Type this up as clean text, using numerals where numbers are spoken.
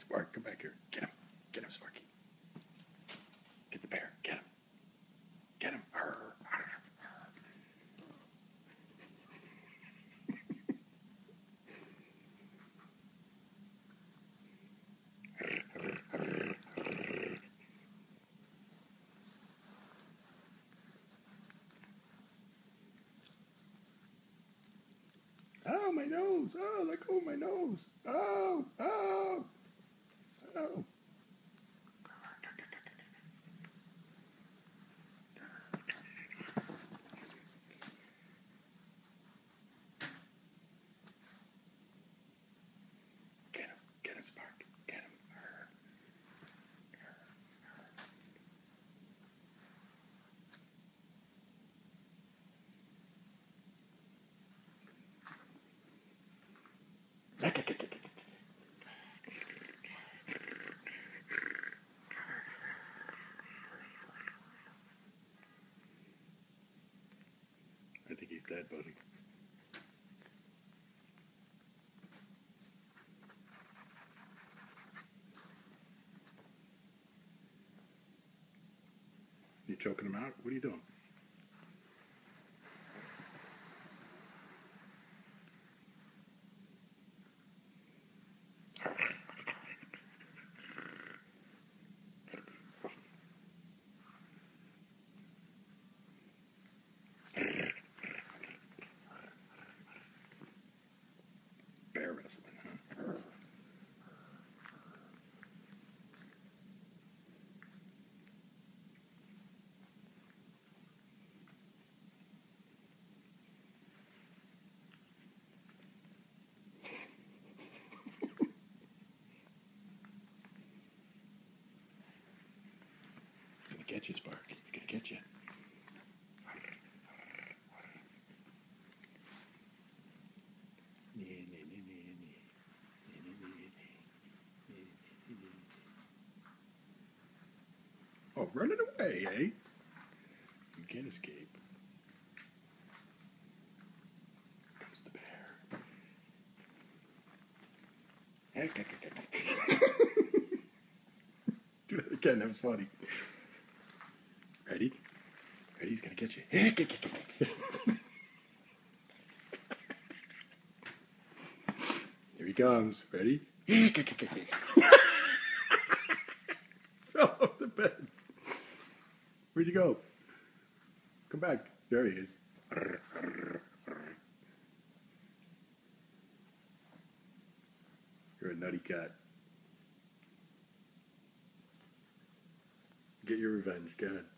Spark, come back here. Get him. Get him, Sparky. Get the bear. Get him. Get him. Arr, arr, arr. Oh, my nose. Oh, let go of my nose. Oh, oh, oh. Get him, Spark. Get him. I think he's dead, buddy. You choking him out? What are you doing? Bear wrestling, huh? He's gonna get you, Spark. He's gonna get you. Oh, running away, eh? You can't escape. Comes the bear. Do that again, that was funny. Ready? Ready? He's gonna get you. Here he comes. Ready? Fell off the bed. Where'd you go? Come back. There he is. You're a nutty cat. Get your revenge. Go ahead.